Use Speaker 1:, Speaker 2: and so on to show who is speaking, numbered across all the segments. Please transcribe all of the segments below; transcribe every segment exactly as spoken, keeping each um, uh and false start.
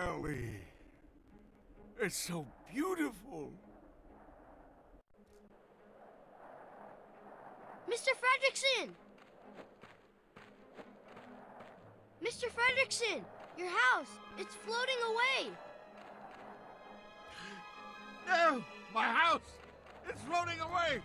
Speaker 1: Ellie. It's so beautiful.
Speaker 2: Mister Fredrickson! Mister Fredrickson! Your house! It's floating away!
Speaker 1: No! My house! It's floating away!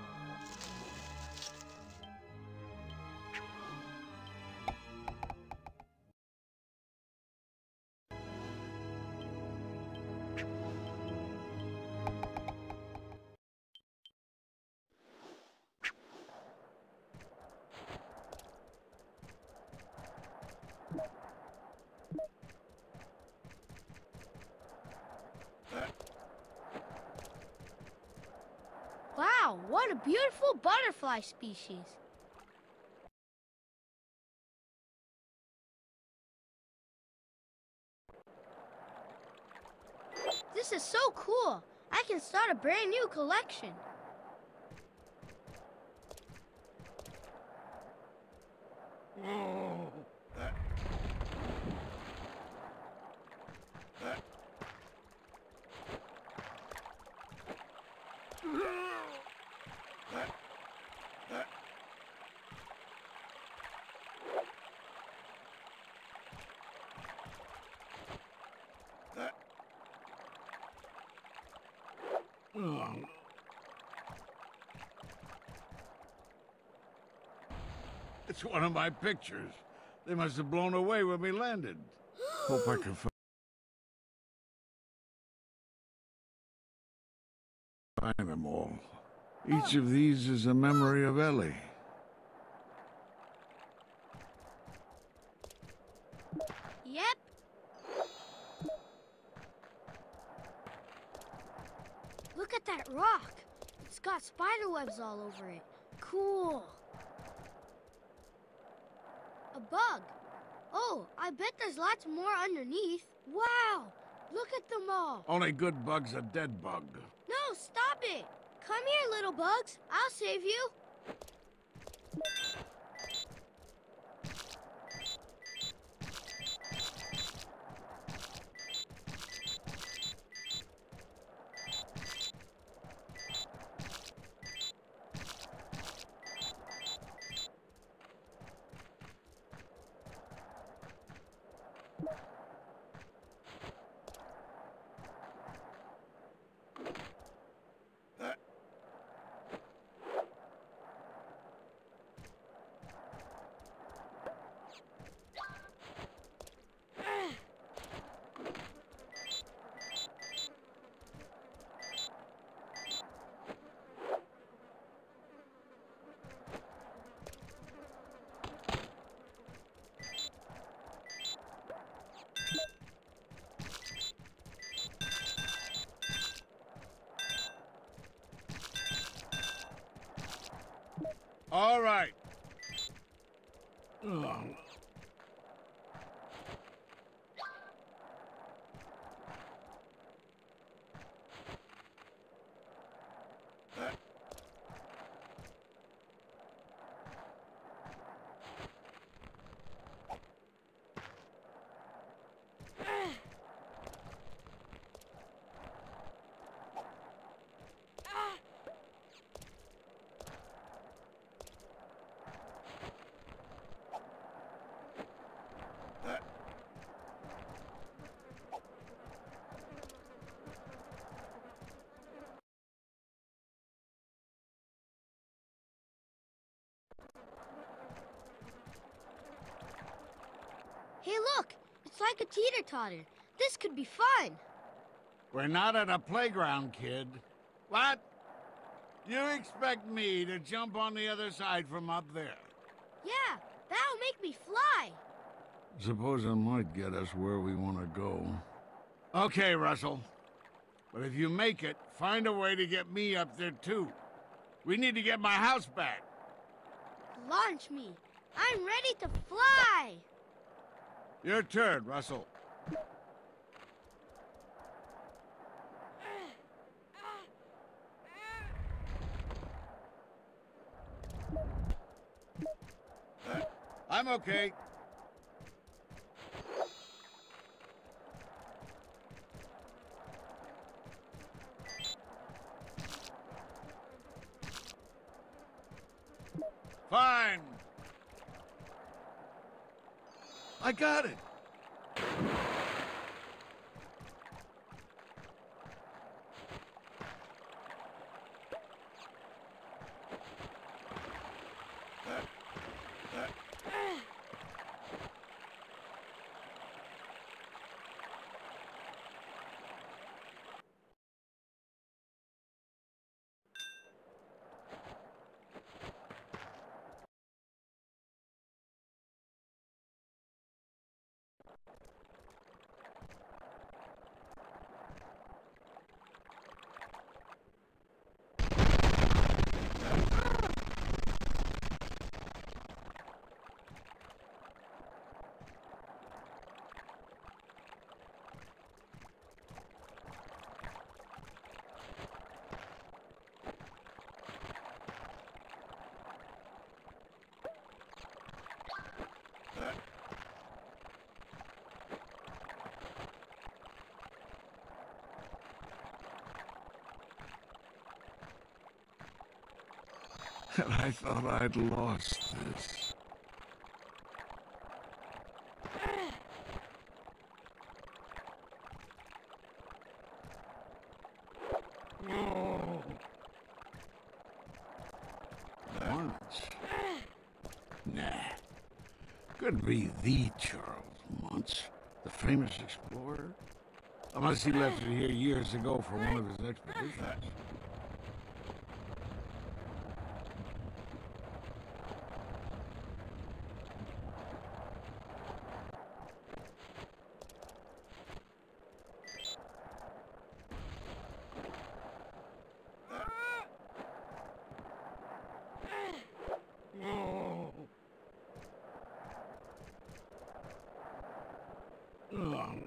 Speaker 2: Wow, what a beautiful butterfly species. This is so cool. I can start a brand new collection.
Speaker 1: Oh. It's one of my pictures. They must have blown away when we landed. Hope I can find them all. Each of these is a memory of Ellie.
Speaker 2: Yep. Look at that rock. It's got spider webs all over it. Cool. A bug. Oh, I bet there's lots more underneath. Wow, look at them all.
Speaker 1: Only good bug's a dead bug.
Speaker 2: No, stop it. Come here, little bugs. I'll save you.
Speaker 1: All right. Ugh.
Speaker 2: Hey, look. It's like a teeter-totter. This could be fun.
Speaker 1: We're not at a playground, kid. What? You expect me to jump on the other side from up there?
Speaker 2: Yeah, that'll make me fly.
Speaker 1: Suppose it might get us where we want to go. Okay, Russell. But if you make it, find a way to get me up there, too. We need to get my house back.
Speaker 2: Launch me. I'm ready to fly.
Speaker 1: Your turn, Russell. I'm okay. Fine. I got it. And I thought I'd lost this. No. Once? Nah. Could be the Charles Muntz, the famous explorer. Unless he left it here years ago for one of his expeditions. No. Ugh.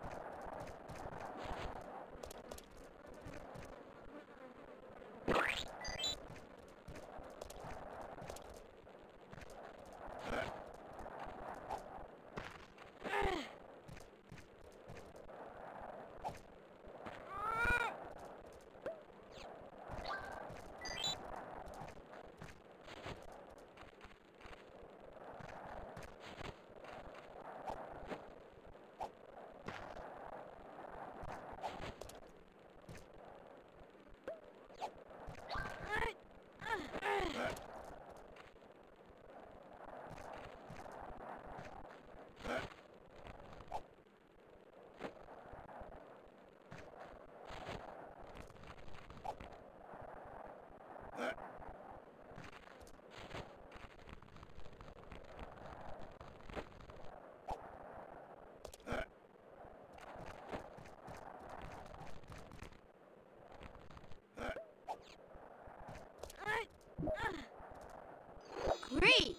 Speaker 2: Great!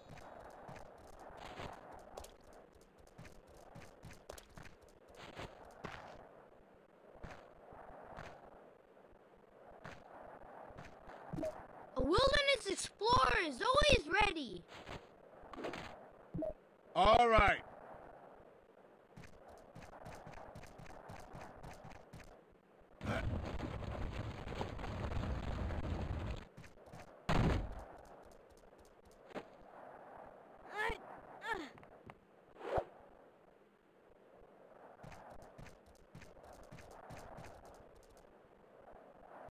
Speaker 2: A wilderness explorer is always ready.
Speaker 1: All right.